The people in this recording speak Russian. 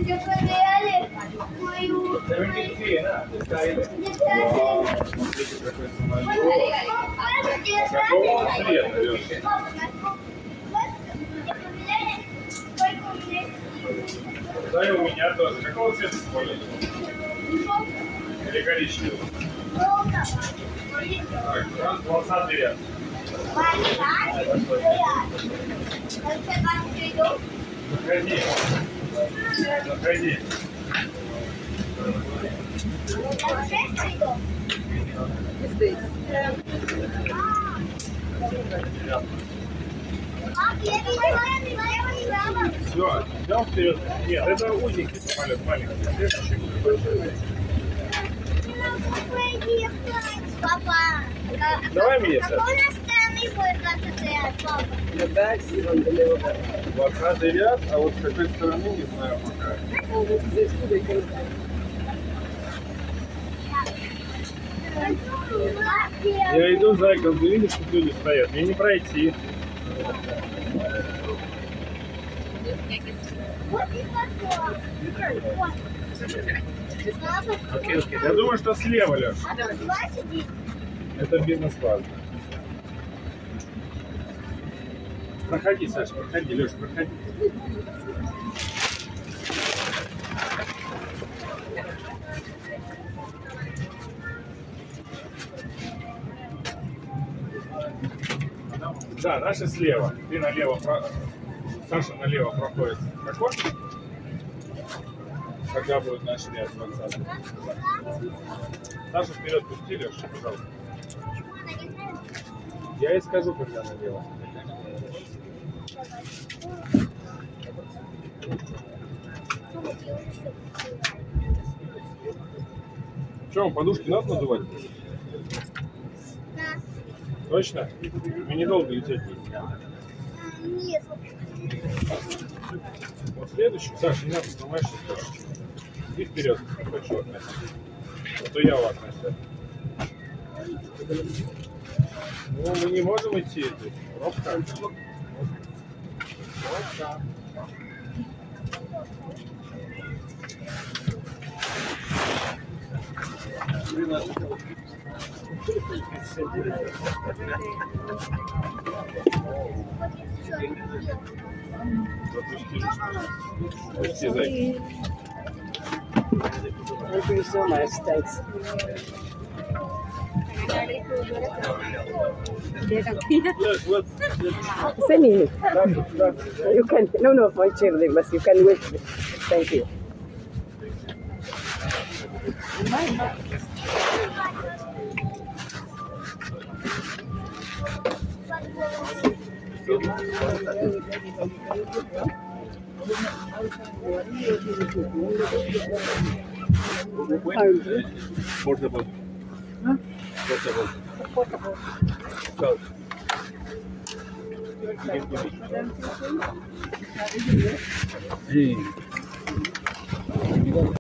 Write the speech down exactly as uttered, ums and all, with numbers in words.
Какого цвета, Леша? Да и у меня тоже. Какого цвета спорят? Или коричневый? Так, раз, полосатый ряд. Заходи. Заходи. Все, идем вперед. Нет, это узенький самолет, маленький. Следующий будет большой. Папа, Давай меня, Саша. какой у нас странный будет двадцатый ряд, папа? двадцатый ряд, а вот с какой стороны, не знаю пока. Я иду, зайка, ты видишь, что люди стоят? Мне не пройти. Вот и потом. Окей, окей. Я думаю, что слева, Леш. Два сидит. Это бизнес-класс. Проходи, Саша, проходи, Леша, проходи. Да, наши слева. Ты налево, про... Саша налево проходит. Какой? Когда будет наш ряд двадцатый? Саша вперед пусти, Леша, пожалуйста. Я и скажу, когда налево. Что, вам подушки надо надувать? Да. Точно? Мы недолго лететь будем. Нет. Вот следующий. Саша, не надо снимаешь сейчас. Иди вперед. Хочу от нас. А то я у вас носят. Ну, мы не можем идти. Здесь. Пробка. Пробка. Запусти. Запусти, зайка. Thank you so much. Thanks. Look, look. Send me. You can. No, no, for children, but you can wait. Thank you. Portable. Huh? Portable. Portable. Go. Hey.